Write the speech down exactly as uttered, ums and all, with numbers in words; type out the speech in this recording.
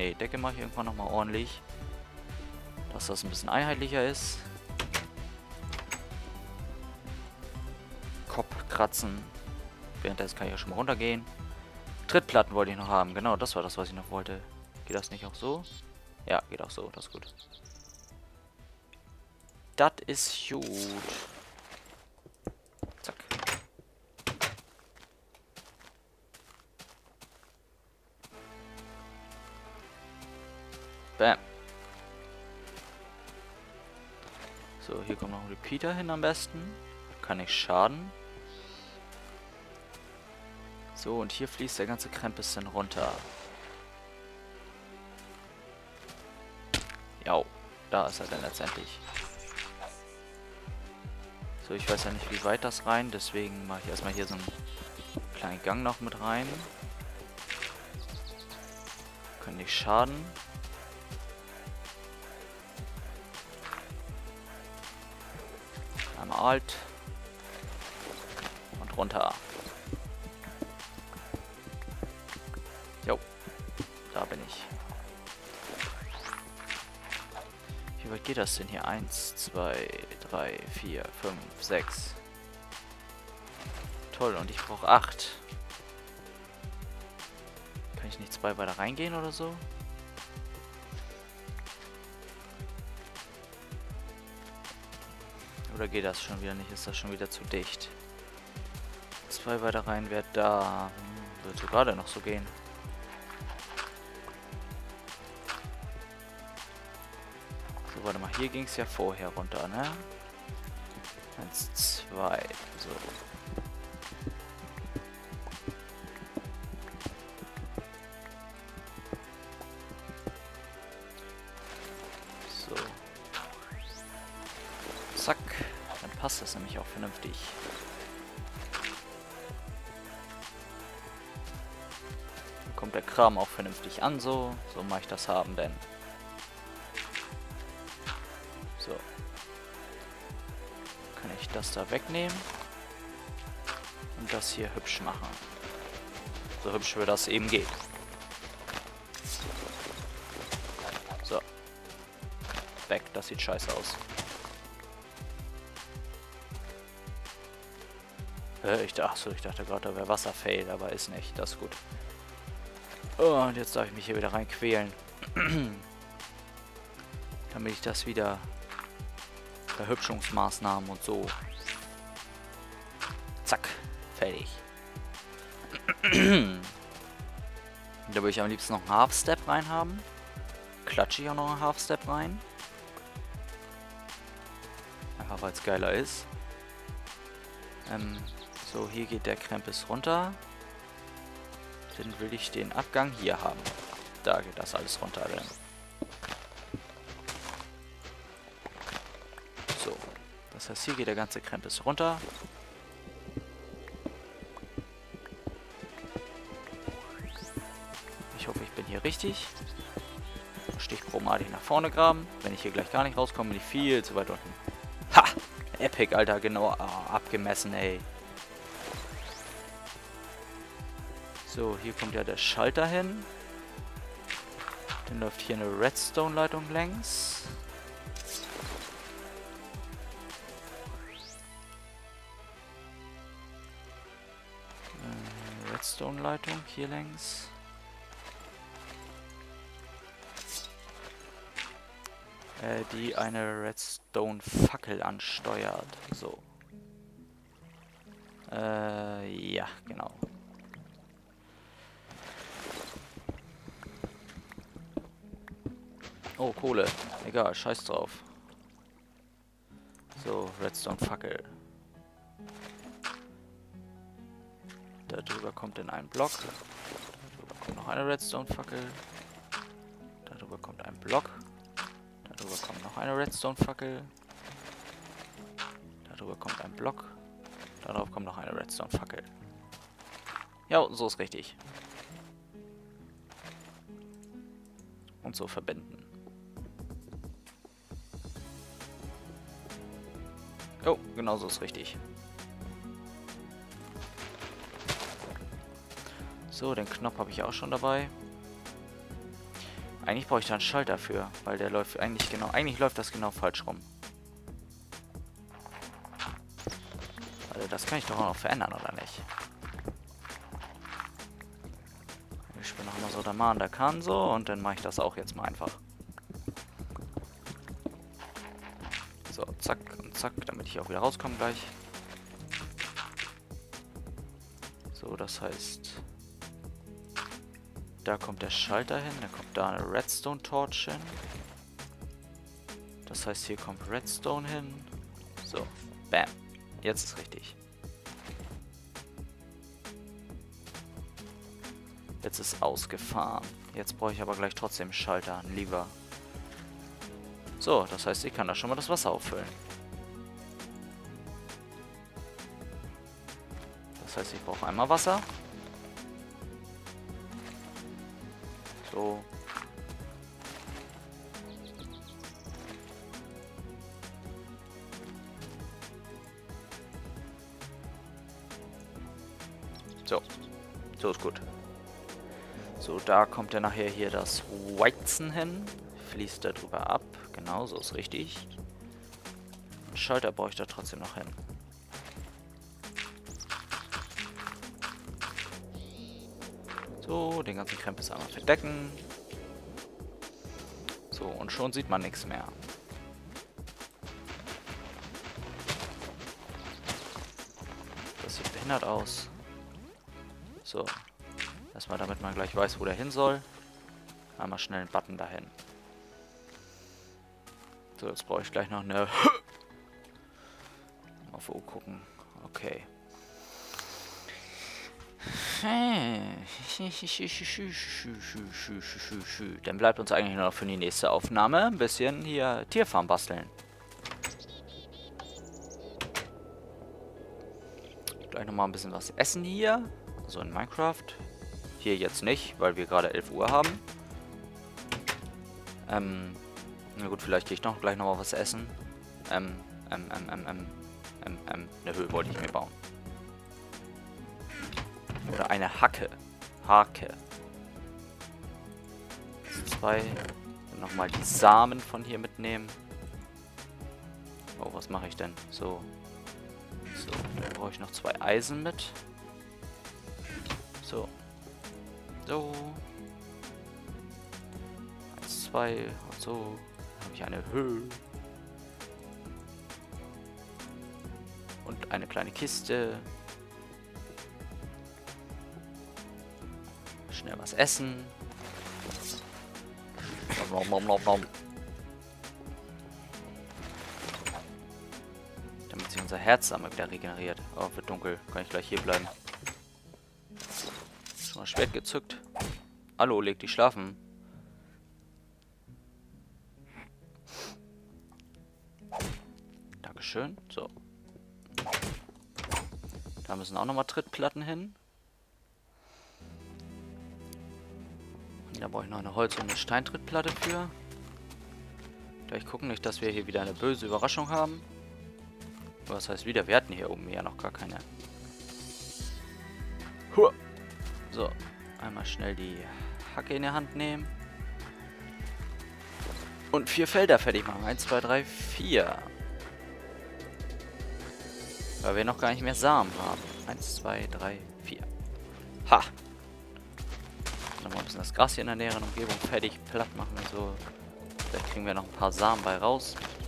Ne, Decke mache ich irgendwann nochmal ordentlich. Dass das ein bisschen einheitlicher ist. Kopf kratzen. Währenddessen kann ich ja schon mal runtergehen. Trittplatten wollte ich noch haben. Genau, das war das, was ich noch wollte. Geht das nicht auch so? Ja, geht auch so. Das ist gut. Das ist gut. Zack. Bam. So, hier kommt noch ein Repeater hin am besten. Kann nicht schaden. So, und hier fließt der ganze Krempis dann runter. Ja, da ist er dann letztendlich. So, ich weiß ja nicht, wie weit das rein, deswegen mache ich erstmal hier so einen kleinen Gang noch mit rein. Kann nicht schaden. Einmal Alt. Und runter. Jo, da bin ich. Wie weit geht das denn hier? eins, zwei, drei, vier, fünf, sechs. Toll, und ich brauche acht. Kann ich nicht zwei weiter reingehen oder so? Oder geht das schon wieder nicht? Ist das schon wieder zu dicht? Zwei weiter rein wäre da. Hm, wird so gerade noch so gehen. So, warte mal. Hier ging es ja vorher runter, ne? Eins, zwei. So. So. Zack. Dann passt das nämlich auch vernünftig. Dann kommt der Kram auch vernünftig an, so. So mache ich das haben, denn. So. Kann ich das da wegnehmen. Und das hier hübsch machen. So hübsch wie das eben geht. So. Weg, das sieht scheiße aus. Äh, ich, ach so, ich dachte gerade, da wäre Wasserfail, aber ist nicht. Das ist gut. Oh, und jetzt darf ich mich hier wieder rein quälen. Damit ich das wieder... Verhübschungsmaßnahmen und so. Zack. Fertig. Da würde ich am liebsten noch einen Half-Step rein haben. Klatsche ich auch noch einen Half-Step rein. Einfach weil es geiler ist. Ähm, so, hier geht der Krempis runter. Dann will ich den Abgang hier haben. Da geht das alles runter. Dann. So. Das heißt, hier geht der ganze Krempis runter. Ich hoffe, ich bin hier richtig. Stichprobenartig nach vorne graben. Wenn ich hier gleich gar nicht rauskomme, bin ich viel zu weit unten. Ha! Epic, Alter. Genau oh, abgemessen, ey. So, hier kommt ja der Schalter hin. Dann läuft hier eine Redstone-Leitung längs. Äh, Redstone-Leitung hier längs. Äh, die eine Redstone-Fackel ansteuert. So. Äh, ja, genau. Oh, Kohle. Egal, scheiß drauf. So, Redstone-Fackel. Darüber kommt dann ein Block. Darüber kommt noch eine Redstone-Fackel. Darüber kommt ein Block. Darüber kommt noch eine Redstone-Fackel. Darüber kommt ein Block. Darauf kommt noch eine Redstone-Fackel. Ja, so ist richtig. Und so verbinden. Oh, genau so ist richtig. So, den Knopf habe ich auch schon dabei. Eigentlich brauche ich da einen Schalter für, weil der läuft eigentlich genau... Eigentlich läuft das genau falsch rum. Also das kann ich doch auch noch verändern, oder nicht? Ich bin noch mal so der Mann, der kann so. Und dann mache ich das auch jetzt mal einfach. So, zack und zack, damit ich auch wieder rauskomme gleich. So, das heißt... Da kommt der Schalter hin, da kommt da eine Redstone-Torch hin. Das heißt, hier kommt Redstone hin. So, bam. Jetzt ist richtig. Jetzt ist ausgefahren. Jetzt brauche ich aber gleich trotzdem einen Schalter, einen Lever. So, das heißt, ich kann da schon mal das Wasser auffüllen. Das heißt, ich brauche einmal Wasser. So. So. So ist gut. So, da kommt ja nachher hier das Weizen hin. Fließt da drüber ab. Genau, so ist richtig. Einen Schalter brauche ich da trotzdem noch hin. So, den ganzen Krempels einmal verdecken. So, und schon sieht man nichts mehr. Das sieht behindert aus. So. Erstmal, damit man gleich weiß, wo der hin soll. Einmal schnell einen Button dahin. So, jetzt brauche ich gleich noch eine... Auf O gucken. Okay. Dann bleibt uns eigentlich nur noch für die nächste Aufnahme ein bisschen hier Tierfarm basteln. Gleich nochmal ein bisschen was essen hier. So in Minecraft. Hier jetzt nicht, weil wir gerade elf Uhr haben. Ähm, na gut, vielleicht gehe ich noch gleich nochmal was essen. Ähm, ähm, ähm, ähm, ähm, ähm, ähm, eine Höhe wollte ich mir bauen. Oder eine Hacke. Hake. Zwei. Nochmal die Samen von hier mitnehmen. Oh, was mache ich denn? So. So, dann brauche ich noch zwei Eisen mit. So. So. Eins, zwei. Und so. Dann habe ich eine Höhe. Und eine kleine Kiste. Schnell was essen. Nom, nom, nom, nom. Damit sich unser Herz einmal wieder regeneriert. Oh, wird dunkel. Kann ich gleich hier bleiben. Schon mal Schwert gezückt. Hallo, leg dich schlafen. Dankeschön. So. Da müssen auch nochmal Trittplatten hin. Da brauche ich noch eine Holz- und eine Steintrittplatte für. Gleich gucken, nicht, dass wir hier wieder eine böse Überraschung haben. Was heißt wieder? Wir hatten hier oben ja noch gar keine. Huah. So, einmal schnell die Hacke in der Hand nehmen. Und vier Felder fertig machen. Eins, zwei, drei, vier. Weil wir noch gar nicht mehr Samen haben. Eins, zwei, drei, vier. Ha! Nochmal ein bisschen das Gras hier in der näheren Umgebung fertig platt machen wir so. Vielleicht kriegen wir noch ein paar Samen bei raus.